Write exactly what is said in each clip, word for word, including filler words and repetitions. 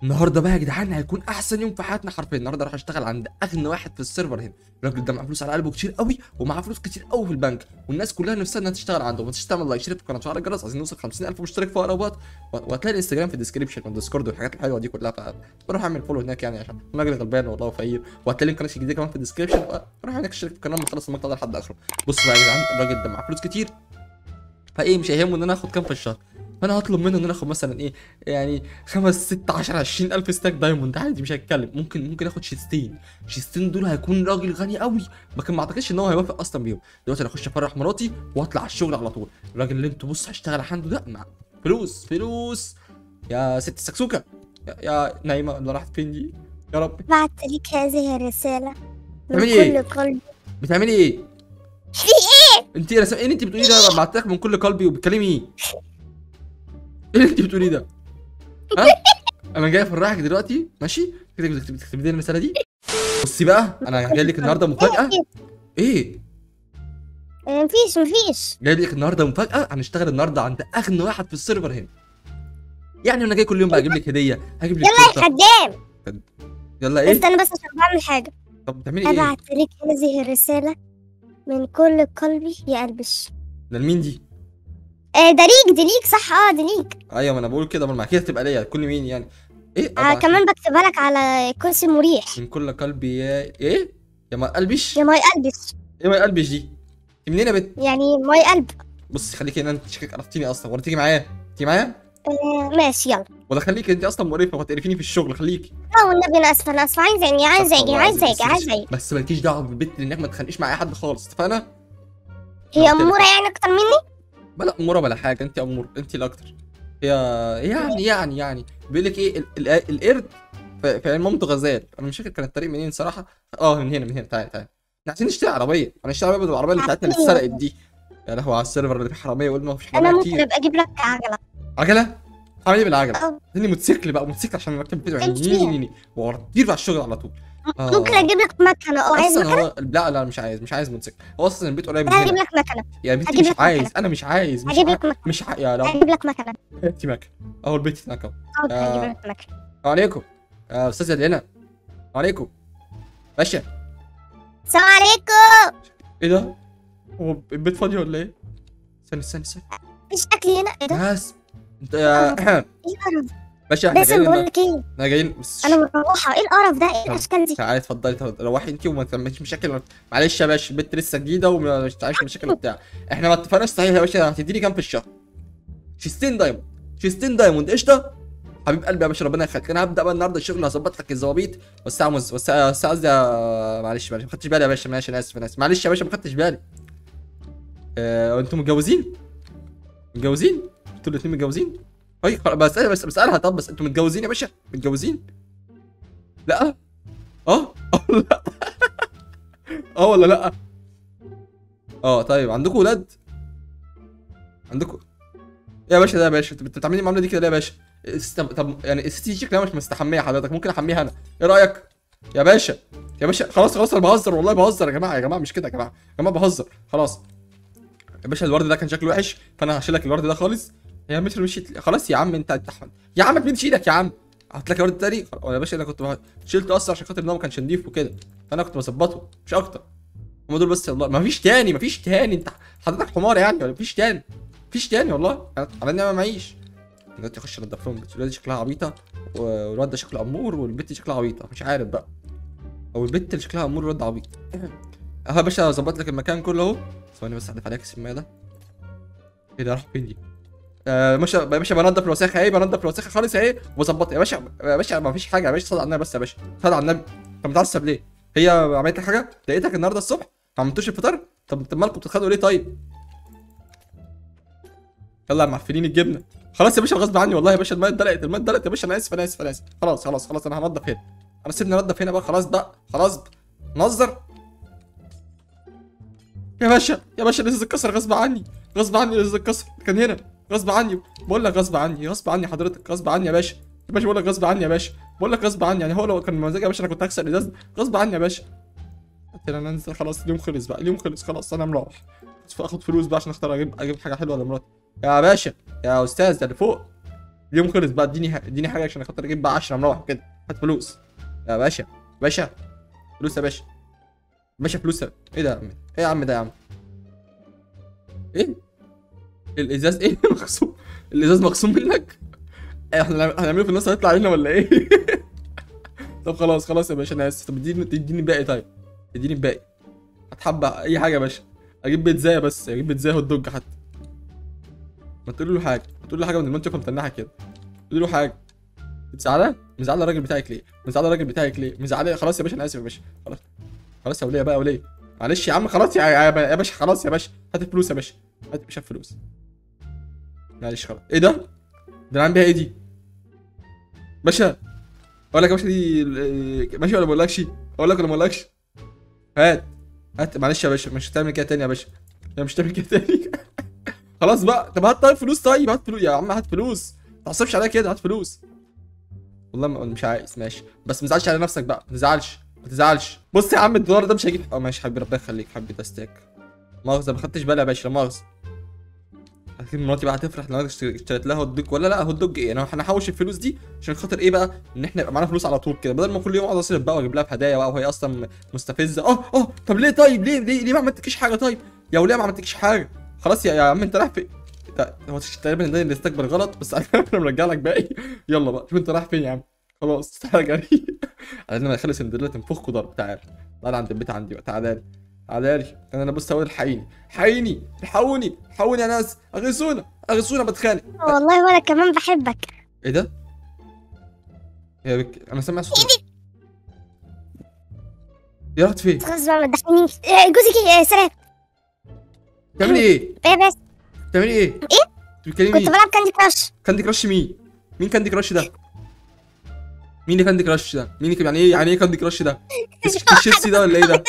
النهارده بقى يا جدعان هيكون احسن يوم في حياتنا حرفيا. النهارده راح اشتغل عند اغنى واحد في السيرفر هنا. الراجل ده معاه فلوس على قلبه كتير قوي، ومعاه فلوس كتير قوي في البنك، والناس كلها نفسها انها تشتغل عنده. ما تنساش تعمل لايك، شير في القناه، وتفعل الجرس، عايزين نوصل خمسين ألف مشترك في اقرب وقت. وهتلاقي الانستجرام في الديسكربشن والديسكورد والحاجات الحلوه دي كلها، فروح اعمل فولو هناك يعني عشان انا راجل غلبان والله وفقير. وهتلاقي لينك قناتي الجديده كمان في الديسكربشن، روح هناك اشترك في القناه لما تخلص المقطع ده لحد اخره. بص بقى يا جدعان، الراجل ده معاه فلوس كتير، فايه مش هيهمه ان انا اخد كام في الشهر. فانا هطلب منه ان انا اخد مثلا ايه، يعني خمس ست عشر عشرين الف ستاك دايموند عادي، مش هيتكلم. ممكن ممكن اخد شيستين. شيستين دول هيكون راجل غني قوي، لكن ما اعتقدش ان هو هيوافق اصلا بيهم. دلوقتي انا اخش افرح مراتي واطلع على الشغل على طول. الراجل اللي انتوا بص هشتغل عنده ده مع فلوس فلوس. يا ست سكسوكه، يا, يا نايمه اللي راحت فين دي؟ يا رب. بعت لك هذه الرسالة من بتعملي كل ايه؟ قلبي. بتعملي ايه؟ في ايه؟ انت انا ايه اللي انت بتقوليه ده؟ بعت لك من كل قلبي، وبتكلمي ايه؟ ايه اللي انت بتقوليه ده؟ ها؟ انا جاي افرحك دلوقتي ماشي؟ كده تكتب تكتب لي الرساله دي. بصي بقى، انا جاي لك النهارده مفاجاه. ايه؟ ايه مفيش مفيش. جاي لك النهارده مفاجاه، هنشتغل النهارده عند اغنى واحد في السيرفر هنا. يعني انا جاي كل يوم بقى اجيب لك هديه، هجيب لك يلا يا تورته. خدام، يلا ايه؟ استنى بس عشان بعمل حاجة. طب بتعملي ايه؟ ابعت لك هذه الرسالة من كل قلبي يا قلبش. ده لمين دي؟ آه ده ليك، دي ليك صح، اه دي ليك. ايوه ما انا بقول كده، ما كده تبقى ليا. كل مين يعني؟ ايه آه ابعت كمان بكتبها لك على كرسي مريح. من كل قلبي يا ايه؟ يا ما قلبش. يا ماي قلبش. ايه ما قلبش دي؟ انت منين يا بت؟ يعني ماي قلب. بصي خليكي هنا، انت شكلك عرفتيني اصلا. ولا تيجي معايا؟ تيجي معايا؟ آه ماشي يلا. ولا خليكي انت اصلا مقرفه وهتقرفيني في الشغل. خليكي. اه والنبي انا اسفه، انا اسفه، عايزه يعني عايزه استغفر اجي الله عايزه العظيم. اجي بس عايزه بس, اجي. بس مالكيش دعوه بالبت انك ما تتخانقيش مع اي حد خالص، اتفقنا؟ هي أنا قلت لك. اموره يعني اكتر مني؟ بلا اموره ولا حاجه، انت امور، انت الاكتر. هي يعني يعني يعني بيقول لك ايه، ال- ال- القرد في في عين مامته غزال. انا مش فاكر كان الطريق منين صراحه. اه من هنا من هنا. تعالى تعالى، احنا عايزين نشتري عربيه. انا اشتري عربيه بدل العربيه اللي بتاعتنا اللي اتسرقت دي. يا لهوي على السيرفر اللي فيه حراميه، وقلنا مفيش انا حراميه ممكن كتير. ابقى اجيب لك عجله. عجله؟ هعمل ايه بالعجله؟ اه اديني موتوسيكل بقى، موتوسيكل عشان نركب فيديو امشي يعني فيها. نيني واطير على الشغل على طول. ممكن اه اجيب لك مكنه، اه عايز اصلا مكنه. هو لا لا مش عايز، مش عايز موتوسيكل. هو اصلا البيت قريب من انا هجيب هنا. لك مكنه. يا بنتي هجيب مش لك عايز، مكنه. انا مش عايز، مش هجيب عايز لك مكنه. مش ع... يا رب. هجيب لك مكنه. هاتي مكنه اهو، البيت هناك اهو. حاضر هجيب آه. لك مكنه. السلام عليكم يا استاذ ادرينا. السلام عليكم باشا. السلام عليكم. ايه ده؟ هو البيت فاضي ولا ايه؟ استنى استنى استنى مفيش اكل هنا، ايه ده؟ بس انت يا ايه القرف؟ باشا احنا باسم جايين بقول النهار- لك ايه، احنا جايين بس. انا مروحه، ايه القرف ده، ايه طب الاشكال دي؟ تعالي اتفضلي اتفضلي، روحي انت وما تعمليش مشاكل. معلش يا باشا، البنت لسه جديده ومش عايش مشاكل وبتاع. احنا ما اتفقناش صحيح يا باشا، هتديني كام في الشهر؟ شيستين دايموند. شيستين دايموند قشطه. حبيب قلبي يا باشا، ربنا يخليك. انا هبدا بقى النهارده الشغل، هظبط لك الظباطيط. والساعه مز والساعه الساعة قصدي يا- معلش معلش ما خدتش بالي يا باشا. ماشي انا اسف انا اسف، معلش يا باشا ما خدتش بالي. اه انتوا متجوزين؟ متجوزين؟ انتوا الاثنين متجوزين؟ اي خلاص بسأل بس بسألها. طب بس انتوا متجوزين يا باشا؟ متجوزين؟ لا اه اه لا اه ولا لا؟ اه طيب عندكم ولاد؟ عندكم يا باشا؟ ده يا باشا انت بتعملي المعامله دي كده ليه يا باشا؟ است- طب يعني الستي شكلها مش مستحميه حضرتك، ممكن احميها انا. ايه رايك يا باشا؟ يا باشا خلاص خلاص انا بهزر والله بهزر يا جماعه. يا جماعه مش كده يا جماعه، يا جماعه بهزر خلاص. يا باشا الورد ده كان شكله وحش، فانا هشيل لك الورد ده خالص. يا مش مشيت خلاص يا عم. انت انت احمد يا عم، تمد ايدك يا عم. هحط لك الورد تاني يا باشا. انا كنت بح- شلته اصلا عشان خاطر ان هو ما كانش نضيف وكده، فانا كنت بظبطه مش اكتر. هم دول بس والله، ما فيش تاني، ما فيش تاني. انت حضرتك حمار يعني ولا مفيش تاني؟ مفيش تاني والله، على اني ما معيش. دلوقتي اخش انضف لهم. الولاد دي شكلها عبيطه، والواد ده شكله امور، والبت دي شكلها عبيطه. مش عارف بقى، او البت اللي شكلها امور والواد ده عبيط. اهو يا باشا ظبط لك المكان كله اهو. ثواني بس احذف عليك السماعه ده. ايه ده راح فين دي؟ آه باشا يا باشا بنضف الوساخه اهي، بنضف الوساخه خالص اهي وظبط يا باشا. يا باشا ما فيش حاجه يا باشا، صل على النبي بس يا باشا، صل على النبي. انت متعصب ليه؟ هي عملت لك حاجه؟ لقيتك النهارده الصبح ما عملتوش الفطار؟ طب طب مالكم بتتخانقوا ليه طيب؟ يلا يا معفنين الجبنه. خلاص يا باشا غصب عني والله يا باشا، الماء اتدلقت، الماء اتدلقت يا باشا. انا اسف انا اسف انا اسف. خلاص خلاص خلاص انا هنضف هنا. انا سيبني انضف هنا بقى خلاص بقى خلاص. نظر يا باشا يا باشا، الازاز اتكسر غصب عني، غصب عني الازاز اتكسر. كان هنا غصب عني. بقول لك غصب عني، غصب عني حضرتك، غصب عني يا باشا. يا باشا بقول لك غصب عني يا باشا، بقول لك غصب عني. يعني هو لو كان مزاجي يا باشا انا كنت هكسر الازاز غصب عني يا باشا. قلت له انا انزل خلاص، اليوم خلص بقى، اليوم خلص خلاص انا مروح. اخد فلوس بقى عشان اختار اجيب اجيب حاجه حلوه لمراتي. يا باشا يا استاذ ده اللي فوق. اليوم خلص بقى، اديني اديني حاجه عشان خاطر اجيب بقى عشرة مروح وكده. هات فلوس يا باشا. باشا فلوس يا باشا. باشا فلوس يا... ايه ده يا عم؟ ايه يا عم ده يا عم؟ ايه الازاز ايه مخصوم؟ الازاز مخصوم منك؟ إيه احنا هنعمله في الناس هيطلع علينا ولا ايه؟ طب خلاص خلاص يا باشا انا اسف. طب اديني اديني الباقي. طيب اديني الباقي. هتحب اي حاجه يا باشا. اجيب بيتزايه بس، اجيب بيتزايه هوت دوج حتى. ما تقول له حاجه، ما تقول له حاجه من المنطقه متنحه كده. قول له حاجه. مزعله؟ مزعله الراجل بتاعك ليه؟ مزعله الراجل بتاعك ليه؟ مزعله. خلاص يا باشا انا اسف يا باشا. خلاص خلاص يا وليه بقى يا وليه. معلش يا عم خلاص يا يا باشا. خلاص يا باشا هات الفلوس يا باشا. هات يا باشا الفلوس. معلش خلاص. ايه ده؟ ده انا عامل بيها ايه دي؟ باشا اقول لك يا باشا دي ماشي ولا ما اقولكش؟ اقول لك ولا ما اقولكش؟ هات هات. معلش يا باشا مش هتعمل كده تاني يا باشا. لا مش هتعمل كده تاني. خلاص بقى. طب هات طيب فلوس. طيب هات فلوس يا عم. هات فلوس. ما تعصبش عليا كده. هات فلوس. والله ما مش عايز. ماشي بس ما تزعلش على نفسك بقى. ما تزعلش ما تزعلش. بص يا عم الدولار ده مش هيجيب. اه ماشي حبيبي ربنا يخليك حبيبي. ده ستيك. مؤاخذة ما خدتش بالي يا باشا. لا مؤاخذة. اكيد مراتي بقى هتفرح لو انا اشتريت لها هوت دوج. ولا لا هوت دوج ايه؟ انا هنحوش الفلوس دي عشان خاطر ايه بقى؟ ان احنا يبقى معانا فلوس على طول كده، بدل ما كل يوم اقعد اصرف بقى واجيب لها هدايا بقى وهي اصلا مستفزه. اه اه طب ليه طيب؟ ليه ليه ليه ما عملتكيش حاجه؟ طيب يا وليه ما عملتكيش حاجه؟ خلاص يا, يا عم انت رايح فين؟ هو تقريبا ده اللي استكبر غلط بس انا مرجع لك باقي. يلا بقى شوف انت رايح فين يا عم. خلاص تعالى جري. عايزين نخلي سندريلا تنفخكوا ضرب. تعال تعال عند البيت عندي بقى. تعالى لي تعالى لي. انا بص اقول الحقيني حقيني الحقوني الحقوني يا ناس. اغيثونا اغيثونا بتخانق. والله وانا كمان بحبك. ايه ده؟ يا بك انا سامع صوت. يا رحت فين؟ خلاص بقى ما تضحكنيش. إيه، جوزك ايه؟ سلام. بتعملي ايه؟ ايه بس؟ بتعملي ايه؟ ايه؟ انت بتتكلمي كنت مين؟ بلعب كاندي كراش. كاندي كراش مين؟ مين كاندي كراش ده؟ مين اللي كاندي كراش ده؟ مين اللي يعني ايه يعني ايه كاندي كراش ده؟ الشيبسي ده ولا ايه ده؟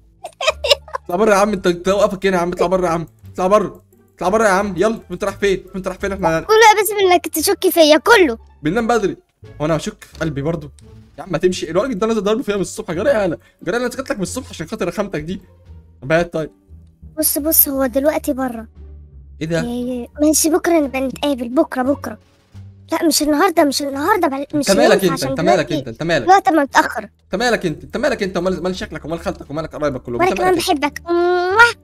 اطلع بره يا عم. انت انت واقفك هنا يا عم. اطلع بره يا عم. اطلع بره. اطلع بره يا عم. يلا انت رايح فين؟ انت رايح فين؟ احنا كله بس انك تشكي فيا كله. بننام بدري. هو انا هشك في قلبي برضه؟ يا عم ما تمشي. الراجل ده نازل ضرب فيها من الصبح. جرى يا انا جرى انا سكت لك من الصبح عشان خاطر رخامتك دي. بقى طيب بص بص هو دلوقتي بره. ايه ده؟ إيه ماشي بكره نبقى نتقابل. بكره بكره. لا مش النهارده مش النهارده بل... مش انت مالك ينفع انت؟ عشان انت مالك دلوقتي انت؟ انت مالك؟ الوقت ما متاخر. انت مالك انت؟ انت مالك انت؟ ومال مال شكلك ومال خالتك ومالك قرايبك كلهم. وانا انت كمان مالك انت؟ بحبك. موah.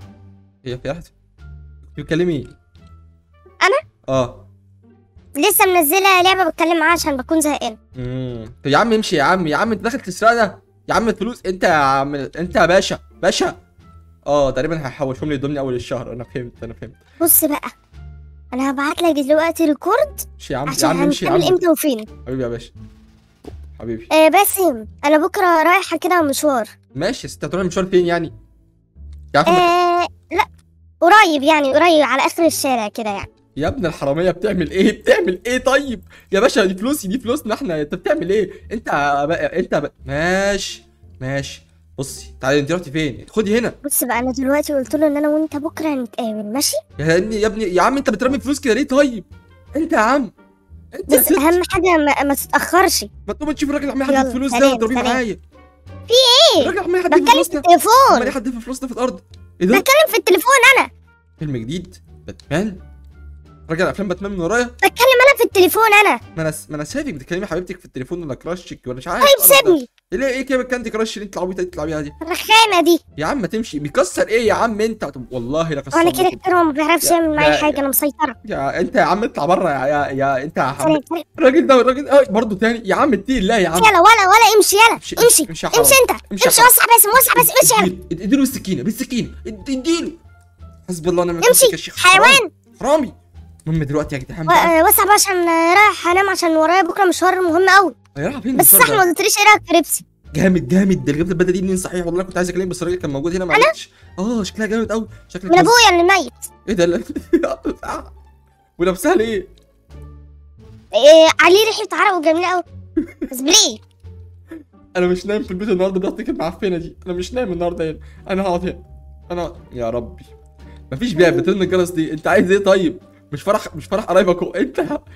هي في واحد بتكلمي ايه؟ انا اه لسه منزله لعبه بتكلم معاها عشان بكون زهقان. امم طب يا عم امشي يا عم. يا عم انت داخل تسرقنا يا عم الفلوس. انت يا عم انت يا باشا باشا. اه تقريبا هيحوشهم لي ضمن اول الشهر. انا فهمت انا فهمت. بص بقى انا هبعت لك دلوقتي ريكورد امشي يا عم. يا عشان عم امشي يا هنتقابل عم. امتى وفين. حبيبي يا باشا حبيبي. آه باسم انا بكره رايحه كده مشوار. ماشي انت هتروح مشوار فين يعني؟ يا عم آه لا قريب يعني قريب على اخر الشارع كده يعني. يا ابن الحراميه بتعمل ايه؟ بتعمل ايه طيب؟ يا باشا دي فلوسي دي فلوسنا احنا. انت بتعمل ايه؟ انت بقى انت بقى. ماشي ماشي. بصي تعالي انت رحتي فين؟ خدي هنا. بص بقى انا دلوقتي قلت له ان انا وانت بكره هنتقابل ماشي. يا ابني يا ابني يا عم انت بترمي فلوس كده ليه طيب؟ انت يا عم انت يا بس ست. اهم حاجه ما, ما تتاخرش. ما تقوم تشوف الراجل عمال يحدف يلا، فلوس ده سلام، وتضربيه سلام. معايا. في ايه؟ الراجل عمال يحدف بتكلم في فلوسنا. عمال التليفون. يحدف فلوسنا في الارض. ايه ده؟ بتكلم في التليفون انا. فيلم جديد باتمان. راجل افلام باتمان من ورايا. بتكلم انا في التليفون انا. ما انا ما انا شايفك بتكلمي حبيبتك في التليفون ولا كراشك ولا مش عارف. طيب سيبني. ايه ليه ايه كده كاندي كراش اللي انت العبيطه اللي بتلعبيها دي؟ الرخامه دي. يا عم ما تمشي. بيكسر ايه يا عم انت؟ طب والله لا كسر. وانا كده كده هو ما بيعرفش يا- يعمل معايا يا- حاجه انا مسيطره. يا انت يا عم اطلع بره يا يا, يا انت يا عم. سلام سلام. الراجل ده الراجل اه برضه تاني يا عم اتقي الله يا عم. يلا ولا ولا امشي يلا امشي امشي امشي يا امشي حرام. انت امشي يا امشي حرام. وسع بس وسع بس امشي يلا. ادي- اديله بالسكينه بالسكينه اد- اديله. حسبي الله ونعم الوكيل امشي فيك يا شيخ. حرام. حيوان. حرامي. المهم دلوقتي يا جدعان و- بقى. آه، وسع بقى عشان آه، رايح انام عشان ورايا بكره مشوار مهم قوي. هي رايحه فين بس المشوار صح ده؟ ما قلتليش ايه رايك في لبسي. جامد جامد. ده اللي جبت البدله دي منين صحيح؟ والله كنت عايز اكلمك بس الراجل كان موجود هنا ما عرفتش. اه شكلها جامد قوي. شكلك من ابويا اللي ميت. ايه ده اللي... ولابسها ليه؟ إيه عليه ريحه عرق وجميله قوي. بس ليه؟ انا مش نايم في البيت النهارده بضغطك المعفنه دي. انا مش نايم النهارده هنا. انا هقعد هنا. انا يا ربي مفيش بيع. بترن الجرس دي. انت عايز ايه طيب؟ مش فرح مش فرح قرايبك هو انت.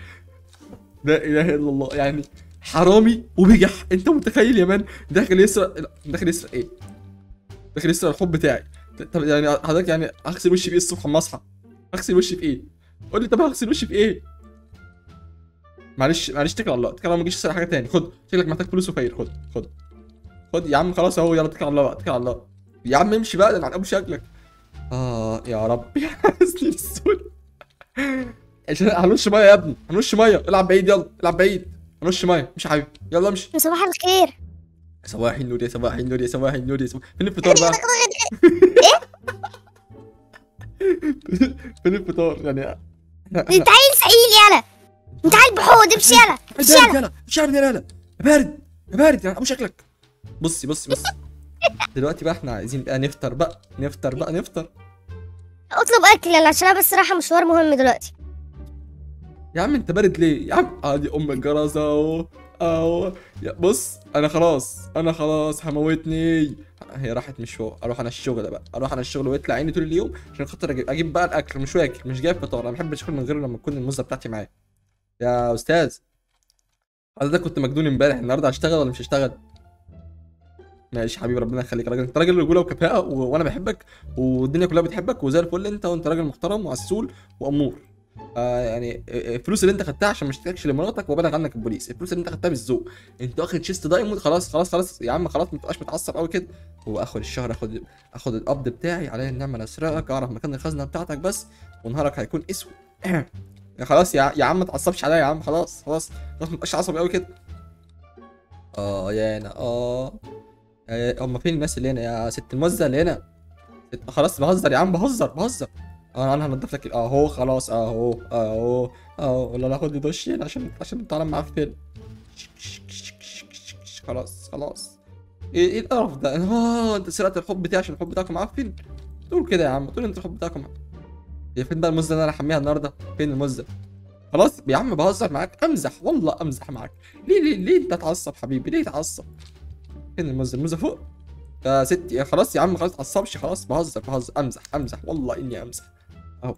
لا اله الا الله. يعني حرامي وبجح. انت متخيل يا مان داخل يسرق؟ لا، داخل يسرق ايه؟ داخل يسرق الحب بتاعي. طب يعني حضرتك يعني هغسل وشي بايه الصبح اما اصحى؟ هغسل وشي في ايه؟ قول لي طب هغسل وشي في ايه؟ معلش معلش اتكل على الله، اتكل على الله، ما تجيش تسرق حاجه تاني. خد، شكلك محتاج فلوس وفقير. خد خد خد يا عم، خلاص اهو، يلا اتكل على الله بقى، اتكل على الله يا عم، امشي بقى، ده عن ابو شكلك. اه يا رب يا سنين السود. عشان هنرش ميه يا ابني، هنرش ميه، العب بعيد، يلا العب بعيد، هنرش ميه، مش يا حبيبي، يلا امشي. صباح الخير. صباح النور يا صباح النور يا صباح النور يا صباح. فين الفطار بقى؟ فين الفطار يعني؟ انت عيل سئيل يالا، انت عيل بحود، امشي يالا امشي يلا يالا. يلا مش عارف يلا، يا بارد يا بارد يا ابو شكلك. بصي بصي بصي، دلوقتي بقى احنا عايزين بقى نفطر بقى، نفطر بقى نفطر. اطلب اكل يلا، عشان انا بس رايحه مشوار مهم دلوقتي. يا عم انت بارد ليه يا عم؟ ادي ام الجرس اهو اهو. يا بص انا خلاص، انا خلاص هموتني. هي راحت مشوار، اروح انا الشغل بقى، اروح انا الشغل ويطلع عيني طول اليوم عشان خاطر اجيب اجيب بقى الاكل. مش واكل، مش جايب فطار، انا ما بحبش اكل من غير لما تكون الموزه بتاعتي معايا. يا استاذ حضرتك كنت مجنون امبارح، النهارده هشتغل ولا مش هشتغل؟ ماشي حبيبي، ربنا يخليك، راجل انت راجل رجوله وكفاءه و... وانا بحبك والدنيا كلها بتحبك وزي الفل انت، وانت راجل محترم وعسول وامور. آه يعني الفلوس اللي انت خدتها عشان ما اشتكيتش لمراتك وبلغ عنك البوليس، الفلوس اللي انت خدتها بالذوق، انت واخد شيست دايموند، خلاص خلاص خلاص يا عم، خلاص ما تبقاش متعصب قوي كده. واخر الشهر اخد اخد القبض بتاعي، عليا النعمه اسرقك، اعرف مكان الخزنه بتاعتك بس، ونهارك هيكون اسود. خلاص يا يا عم ما تعصبش عليا يا عم، خلاص خلاص خلاص، ما تبقاش عصبي قوي كده. اه يا انا اه هم فين الناس اللي هنا يا ست الموزه اللي هنا؟ ست... خلاص بهزر يا عم، بهزر بهزر. اه انا هنضف لك اهو، خلاص اهو اهو اهو، ولا ناخد لي دش هنا عشان عشان انت عالم معفن. خلاص خلاص. ايه ايه القرف ده؟ اه انت سرقت الحب بتاعي عشان الحب بتاعكم معفن؟ تقول كده يا عم، تقول انت الحب بتاعكم معفن. هي فين بقى المزه اللي انا هحميها النهارده؟ فين المزه؟ خلاص يا عم بهزر معاك، امزح والله امزح معاك. ليه ليه ليه انت تعصب حبيبي؟ ليه تعصب؟ فين المزه؟ المزه فوق يا ستي. خلاص يا عم خلاص، متعصبش، خلاص بهزر بهزر، امزح امزح والله اني امزح اهو.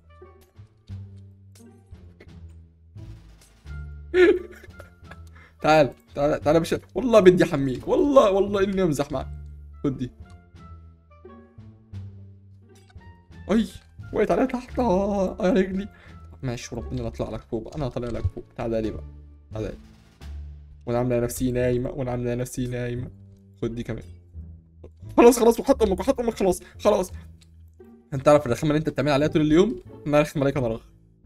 تعال تعال تعال يا باشا، والله بدي احميك، والله والله اني امزح معك. خد دي. اي وقعت عليها تحت، اه يا رجلي. ماشي وربنا لا اطلع لك فوق، انا هطلع لك فوق. تعال لي بقى، تعال لي. وانا عامله نفسي نايمه، وانا عامله نفسي نايمه. خد دي كمان. خلاص خلاص، وحط امك وحط امك، خلاص خلاص. انت تعرف الرخامه اللي انت بتعمل عليها طول اليوم؟ انا رخم عليك، انا رخ.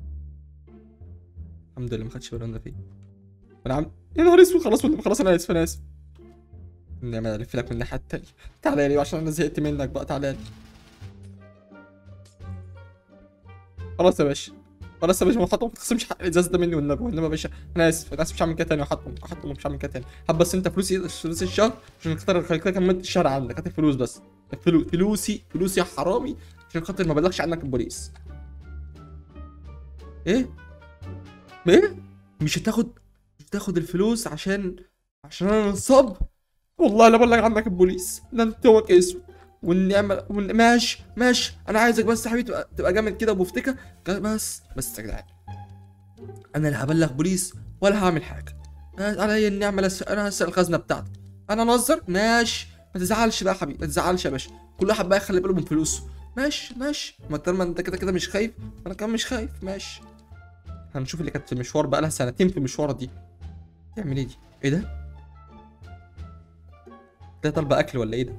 الحمد لله ما خدش بالي انا فين. انا عم يا نهار اسود، خلاص خلاص انا اسف انا اسف. اني الف لك من الناحيه التانيه. تعالى لي عشان انا زهقت منك بقى، تعالى لي. خلاص يا باشا، خلاص يا باشا، ما حطهم، ما تخصمش حق الازاز ده مني والنبي، والنبي يا باشا انا اسف، انا اسف، مش هعمل كده تاني، وحطهم وحطهم مش هعمل كده تاني. هات بس انت فلوسي فلوس الشهر عشان خاطر خليك كملت الشهر عندك، هات الفلوس بس. فلوس فلوسي فلوسي يا حرامي عشان خاطر ما بلغش عنك البوليس. ايه؟ ايه؟ مش هتاخد مش هتاخد الفلوس عشان عشان انا نصاب؟ والله لا بلغ عنك البوليس، ده انت هو اسود. والنعمة والن... ماشي ماشي، انا عايزك بس يا حبيبي تبقى تبقى جامد كده وبفتكه بس بس يا جدعان، انا لا هبلغ بوليس ولا هعمل حاجه. عليا النعمه لس... انا هسرق الخزنه بتاعتك. انا نهزر ماشي، ما تزعلش بقى يا حبيبي، ما تزعلش يا باشا، كل واحد بقى يخلي باله من فلوسه. ماشي ماشي، ما طالما انت كده كده مش خايف، انا كمان مش خايف. ماشي، هنشوف اللي كانت في المشوار بقى لها سنتين في المشوار دي تعمل ايه دي؟ ايه ده؟ ده طالبه اكل ولا ايه ده؟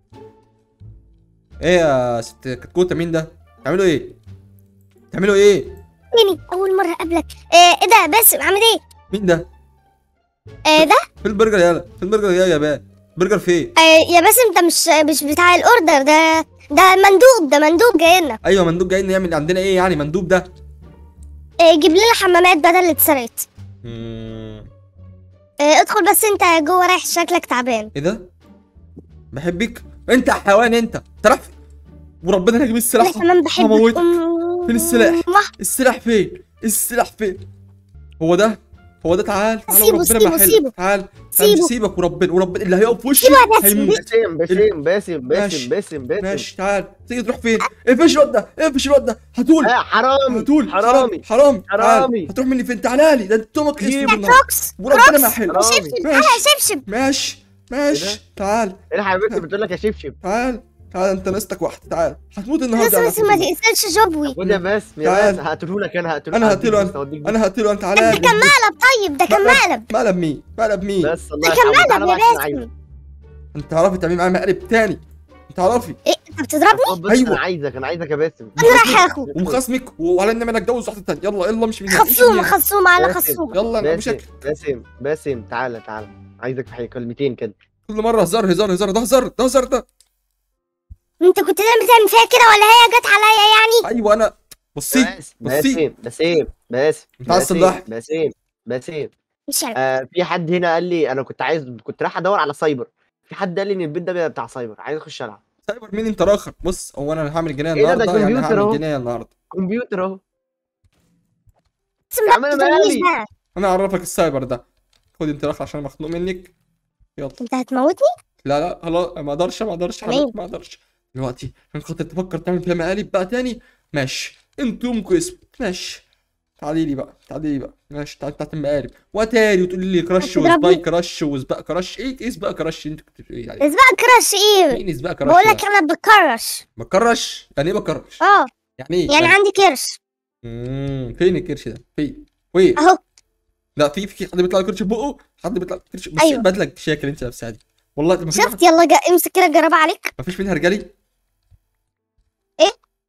ايه يا ست كتكوته؟ مين ده؟ بتعملوا ايه؟ بتعملوا ايه؟ تاني اول مره اقابلك. آه ايه ده باسم، عامل ايه؟ مين ده؟ آه ده فين البرجر يالا؟ فين البرجر يا يا باشا؟ البرجر فين؟ آه يا باسم، ده مش مش بتاع الاوردر ده، ده مندوب، ده مندوب جاي لنا. ايوه مندوب جاي يعمل عندنا ايه يعني مندوب ده؟ آه جيب لنا حمامات بدل اللي اتسرقت. اممم آه ادخل بس انت جوه، رايح شكلك تعبان. ايه ده؟ بحبك انت يا حيوان، انت تروح فين؟ وربنا انا هجيب السلاح. انا كمان بحبك. هموتك. أم- فين السلاح؟ واه. السلاح فين؟ السلاح فين؟ هو ده هو ده تعال تعال سيبه، وربنا سيبه، ما حلو. سيبه. تعال تعال سيبه. سيبك وربنا وربنا اللي هيقف في وشي سيبه يا باسم. هيموت. باسم باسم باسم ماشي. باسم باسم باسم ماشي تعال، تيجي تروح فين؟ اقفش الواد ده، اقفش الواد ده، هتقول آه حرامي هتقول حرامي حرامي حرامي. هتروح مني فين؟ تعالى لي، ده انت امك اسود النهارده كروكس وربنا ما حلو. حرامي. شبشب، انا شبشب. ماشي ماشي إيه ده؟ تعال ايه حبيبتي بتقول لك يا شبشب؟ تعال تعال انت ناقصك واحده، تعال هتموت النهارده بس على بس ما فكرة. تقتلش جوبوي. خد يا باسم يا تعال. باسم، هقتله لك انا هقتله انا هديك هقتله بوست، انا هوديك بوست. انا هقتله انت على ده كان مقلب طيب، ده كان مقلب. مقلب مين؟ مقلب مين؟ بس الله ده كان يرحمه، تعالى مقلب بقى يا عشان عايزك. باسم. انت تعرفي تعملي معايا مقلب تاني؟ انت تعرفي؟ ايه انت بتضربني؟ طب بص أيوة. انا عايزك انا عايزك يا باسم. انا رايح يا اخو. ومخاصمك وعلى ان انا اتجوز واحده تانيه. يلا يلا مش من هنا، مش من خصومه هنا. خصومه على باسم. خصومه. يلا انا باسم بشكل باسم باسم تعالى تعالى، عايزك في حاجه كلمتين كده. كل مره هزار هزار هزار، ده هزار ده هزار ده. انت كنت دايما بتعمل فيها كده ولا هي جت عليا يعني؟ ايوه انا بصي باسم بصي باسم باسم باسم انت عايز تصلحني. باسم باسم مش عارف. آه في حد هنا قال لي انا كنت عايز كنت رايح ادور على سايبر، في حد قال لي ان البيت ده بتاع سايبر، عايز اخش العب. سايبر مين انت راخر؟ بص هو انا هعمل جنايه ايه ده؟ ده النهارده، يعني كمبيوتر هعمل اهو. جنايه النهارده. كمبيوتر اهو. بس يا ما عم انا تضربنيش مالي. بقى. انا اعرفك السايبر ده. خد انت راخر عشان أنا مخنوق منك. يلا. انت هتموتني؟ لا لا خلاص ما اقدرش ما اقدرش تمام. حضرتك ما اقدرش دلوقتي عشان خاطر تفكر تعمل فيها مقالب بقى تاني. ماشي انتوا يومكم اسود. ماشي تعالي لي بقى تعالي لي بقى ماشي تعالي بتاعت المقالب وتاني وتقولي لي كراش هتضربني؟ وسباي كراش وسباق كراش. ايه ايه سباق كراش اللي انت كنت بتقولي عليه؟ سباق كراش ايه؟ مين سباق كراش بقول ده؟ لك انا بكرش. بكرش يعني ايه بكرش؟ اه يعني ايه؟ يعني عندي كرش امم فين الكرش ده؟ فين؟ وين؟ اهو. لا في في حد بيطلع كرش بقه، حد بيطلع كرش بس. أيوة. ايه البدله الشياكه اللي انت لابساها دي؟ والله ما فيش شفت؟ يلا جا امسك كده جرب عليك. ما فيش منها رجالي. ايه؟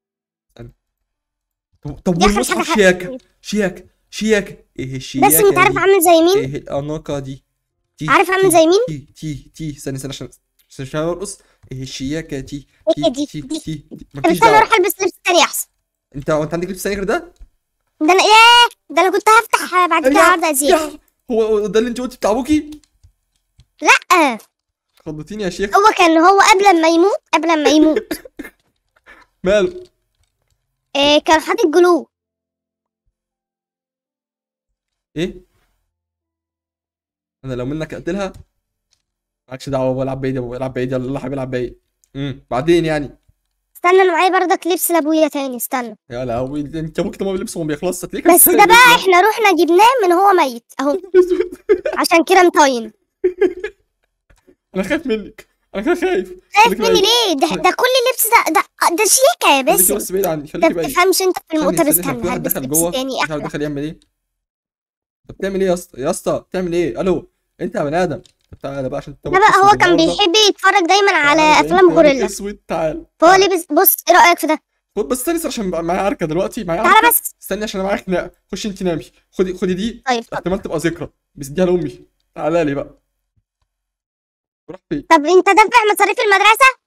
طب طب دي آخر والمصحف حاجة شياكه شياكه شياكه. ايه الشياكه بس انت عارف دي؟ عامل زي مين؟ ايه الاناقه دي؟ تي عارف عامل تي زي مين؟ تي تي تي استنى استنى عشان عشان عشان ارقص. ايه الشياكه دي؟ ايه دي؟ تي دي. تي تي طب مفيش استنى دعوه. اروح البس لبس تاني احسن. انت انت عندك لبس تاني غير ده؟ ده انا ايه؟ ده انا كنت هفتح بعد كده يا- عرض ازياء. يا- هو هو ده اللي انت قلتي بتاع ابوكي؟ لا خضتيني يا شيخ. هو كان هو قبل ما يموت قبل ما يموت ماله؟ إيه كان حاطط جلو. ايه؟ انا لو منك اقتلها مالكش دعوه. بلعب بايدي بلعب بايدي يلا حبيبي العب بايدي. امم بعدين يعني. استنى انا معايا بردك لبس لابويا تاني استنى. يا لهوي انت ابوك ما بيلبسه ما بيخلصش هتلاقيك بس ده بقى احنا رحنا جبناه من هو ميت اهو عشان كده مطين. انا خايف منك انا كده خايف. خايف خليكي مني بعيد. ليه؟ ده ده كل اللبس ده ده ده شيكه يا خليكي باسم. بس بعيد عني انت خليكي ما بعيد. بتفهمش انت في استني الموتر. استني في استنى واحد هلبس دخل لبس جوه. تاني مش عارف احلى. دخل يعمل ايه. طب بتعمل ايه يا اسطى يا اسطى بتعمل ايه؟ الو انت يا بني ادم. طب تعالى بقى عشان ده بقى هو كان بيحب يتفرج دايما على تعالى افلام انت غوريلا اسود تعال. فهو لبس. بص ايه رايك في ده؟ خد بس استني عشان بقى معايا عركه دلوقتي معايا تعالى عركه. بس. استني عشان انا معايا خناقه. خشي انت نامي. خدي خدي دي. طيب اتفضل. احتمال تبقى ذكرى بس اديها لامي. تعالى لي بقى. روح فين؟ طب انت دافع مصاريف المدرسه؟